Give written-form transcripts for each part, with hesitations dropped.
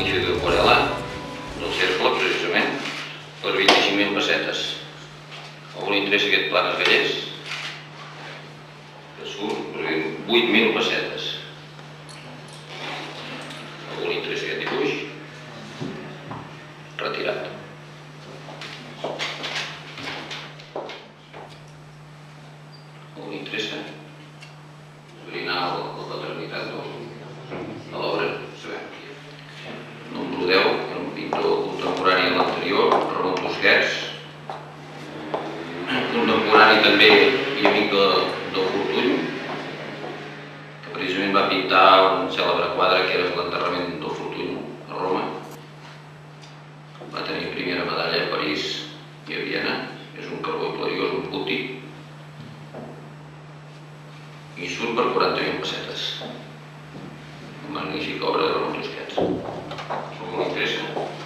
magnífica aquarel·la del cercle, precisament, per 25.000 pessetes. A algú li interessa aquest Planes Gallers? Que surt 8.000 pessetes. A algú li interessa aquest dibuix? Retirat. A algú li interessa esbrinar la paternitat de l'obra? Sabem qui és. Número 10, era un pintor contemporani a l'anterior, Ramon Busquets, contemporani també i amic del Fortuny, que precisament va pintar un cèlebre quadre que era l'enterrament del Fortuny a Roma. Va tenir primera medalla a París i a Viena. És un carbó clariós, un putti, i surt per 40.000 pessetes. Una magnífica obra de Ramon Busquets. Si algú li interessa?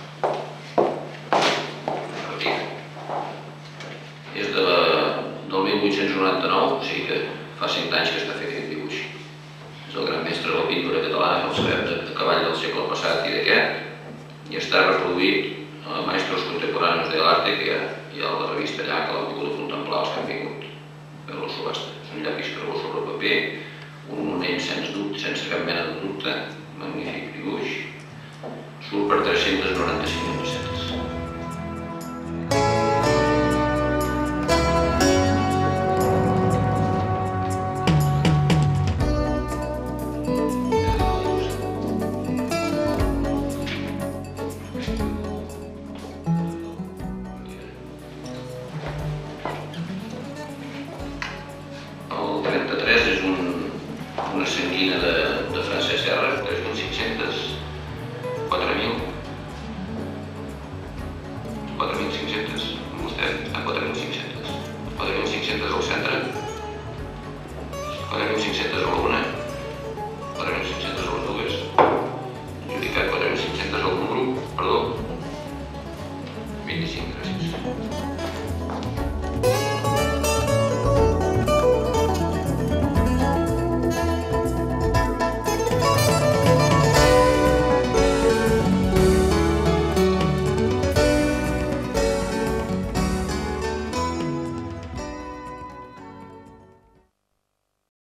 És del 1899, o sigui que fa 100 anys que està fet aquest dibuix. És el gran mestre de la pintura catalana, el sabem de cavall del segle passat i d'aquest, i està reproduït a Maestros Contemporáneos del Arte, que hi ha a la revista allà, que l'han pogut contemplar els que han vingut a la subhasta. És un llapis carbó sobre paper, un monell sens dubte, sense cap mena de dubte, magnífic dibuix, surt per 395.000 pessetes.